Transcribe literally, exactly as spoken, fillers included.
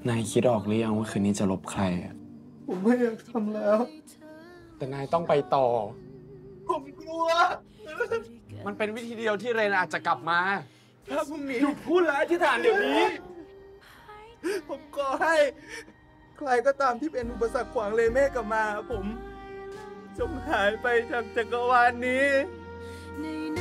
นายคิดออกหรือยังว่าคืนนี้จะลบใครอะผมไม่อยากทำแล้วแต่นายต้องไปต่อผมกลัวมันเป็นวิธีเดียวที่เรนอาจจะกลับมาถ้าพรุ่งนี้หยุดพูดแล้วอธิษฐานเดี๋ยวนี้ผมขอให้ ใครก็ตามที่เป็นอุปสรรคขวางเลเม่กลับมา ผมจงหายไปจากจักรวาลนี้